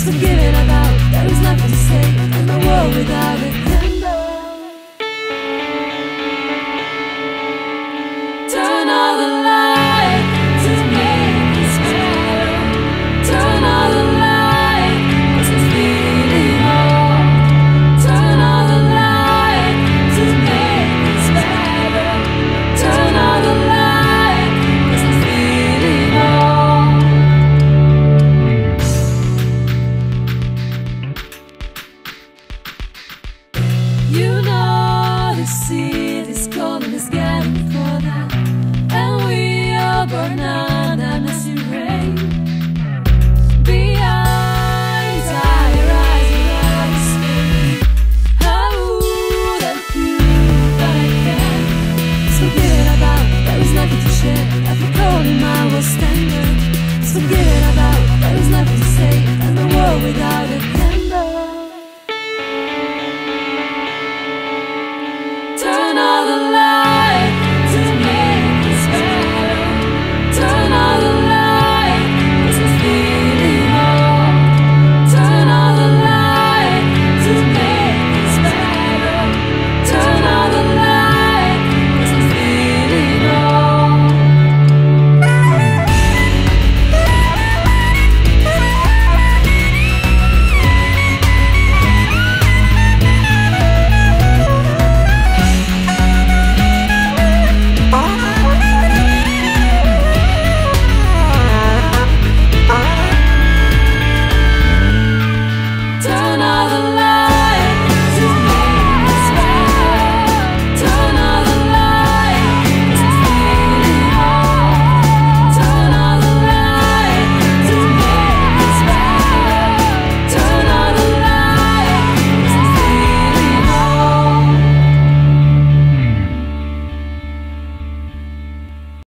forgiven about. There is nothing to say in the world without a candle. Turn all the lights to make us better. Turn all the lights, 'cause it's feeling all. Turn all the lights to make us better. Turn all the lights, 'cause it's feeling all. You know the city's cold and it's getting colder, and we all burn out and messy rain. Behind your eyes and eyes, how would I feel that I can? Just forget it about, there is nothing to share. Every cold in my was tender. Just forget it about, there is nothing to say in the world without a candle.